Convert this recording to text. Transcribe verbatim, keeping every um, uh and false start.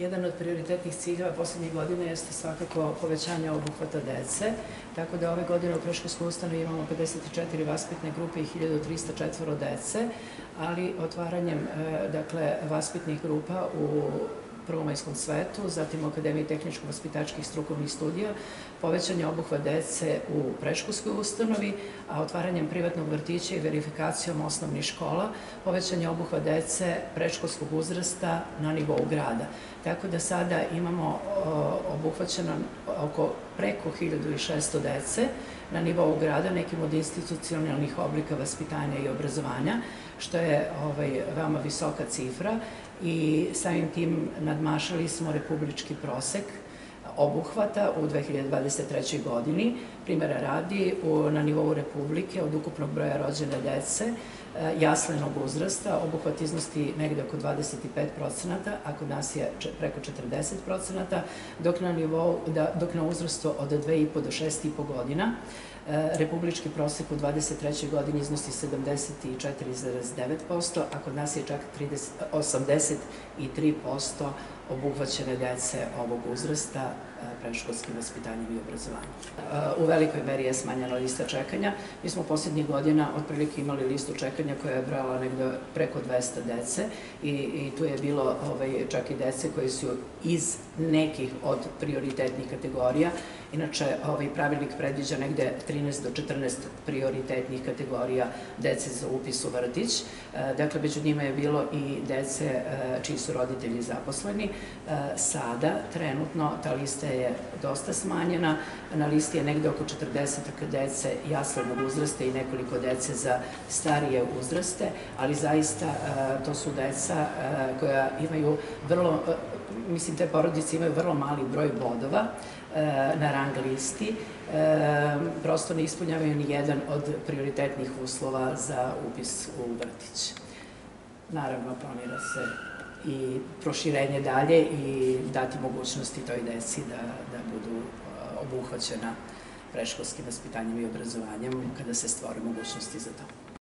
Jedan od prioritetnih ciljeva poslednjih godina jeste svakako povećanje obuhvata dece, tako da ove godine u predškolskoj ustanovi imamo pedeset četiri vaspitne grupe i hiljadu trista četvoro dece, ali otvaranjem dakle, vaspitnih grupa u prvomajskom svetu, zatim u Akademiji tehničko-vaspitačkih strukovnih studija, povećan je obuhvat dece u predškolskoj ustanovi, a otvaranjem privatnog vrtića i verifikacijom osnovnih škola povećan je obuhvat dece predškolskog uzrasta na nivou grada. Tako da sada imamo obuhvaćeno oko preko hiljadu šesto dece na nivou grada, nekim od institucionalnih oblika vaspitanja i obrazovanja, što je veoma visoka cifra i samim tim nadmašili smo republički prosek obuhvata u dve hiljade dvadeset trećoj godini. Primera radi, na nivou Republike od ukupnog broja rođene dece jaslenog uzrasta obuhvat iznosti negde oko dvadeset pet procenata, a kod nas je preko četrdeset procenata, dok na uzrastu od dve i po do šest i po godina republički prosek u dvadeset trećoj godini iznosi sedamdeset četiri zarez devet posto, a kod nas je čak osamdeset tri posto obuhvaćene dece ovog uzrasta predškolskim vaspitanjem i obrazovanjem. U velikoj meri je smanjena lista čekanja. Mi smo poslednjih godina otprilike imali listu čekanja koja je brala negde preko dvesta dece i tu je bilo čak i dece koje su iz nekih od prioritetnih kategorija. Inače, pravilnik predviđa negde trinaest do četrnaest prioritetnih kategorija dece za upis u vrtić. Dakle, među njima je bilo i dece čiji su roditelji zaposleni. Sada, trenutno, ta lista je dosta smanjena. Na listi je negde oko četrdeset dece jaslenog uzrasta i nekoliko dece za starije uzraste, ali zaista to su deca koja imaju vrlo, mislim, te porodice imaju vrlo mali broj bodova na rang listi, prosto ne ispunjavaju ni jedan od prioritetnih uslova za upis u vrtić. Naravno, planira se i proširenje dalje i dati mogućnosti toj deci da budu obuhvaćena predškolskim vaspitanjem i obrazovanjem kada se stvore mogućnosti za to.